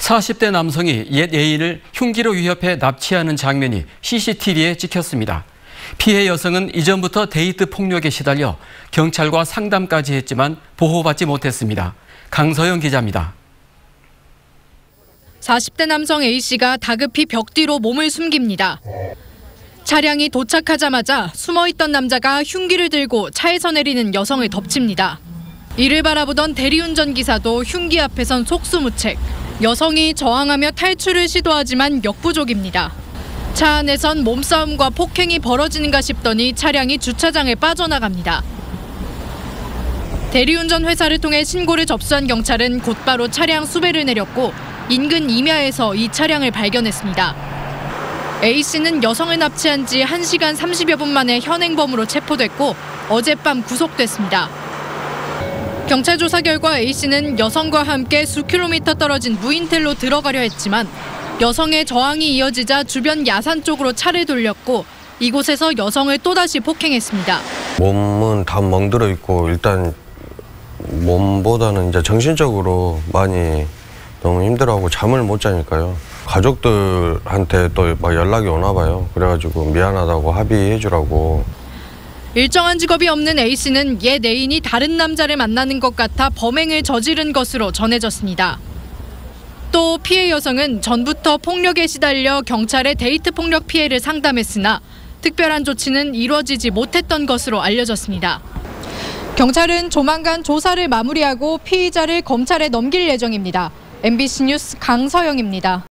40대 남성이 옛 애인을 흉기로 위협해 납치하는 장면이 CCTV에 찍혔습니다. 피해 여성은 이전부터 데이트 폭력에 시달려 경찰과 상담까지 했지만 보호받지 못했습니다. 강서영 기자입니다. 40대 남성 A씨가 다급히 벽 뒤로 몸을 숨깁니다. 차량이 도착하자마자 숨어있던 남자가 흉기를 들고 차에서 내리는 여성을 덮칩니다. 이를 바라보던 대리운전 기사도 흉기 앞에선 속수무책. 여성이 저항하며 탈출을 시도하지만 역부족입니다. 차 안에선 몸싸움과 폭행이 벌어지는가 싶더니 차량이 주차장에 빠져나갑니다. 대리운전 회사를 통해 신고를 접수한 경찰은 곧바로 차량 수배를 내렸고 인근 임야에서 이 차량을 발견했습니다. A씨는 여성을 납치한 지 1시간 30여 분 만에 현행범으로 체포됐고 어젯밤 구속됐습니다. 경찰 조사 결과 A씨는 여성과 함께 수킬로미터 떨어진 무인텔로 들어가려 했지만 여성의 저항이 이어지자 주변 야산 쪽으로 차를 돌렸고 이곳에서 여성을 또다시 폭행했습니다. 몸은 다 멍들어 있고 일단 몸보다는 이제 정신적으로 많이 너무 힘들어하고 잠을 못 자니까요. 가족들한테 또 막 연락이 오나 봐요. 그래가지고 미안하다고 합의해 주라고. 일정한 직업이 없는 A씨는 옛 애인이 다른 남자를 만나는 것 같아 범행을 저지른 것으로 전해졌습니다. 또 피해 여성은 전부터 폭력에 시달려 경찰에 데이트 폭력 피해를 상담했으나 특별한 조치는 이루어지지 못했던 것으로 알려졌습니다. 경찰은 조만간 조사를 마무리하고 피의자를 검찰에 넘길 예정입니다. MBC 뉴스 강서영입니다.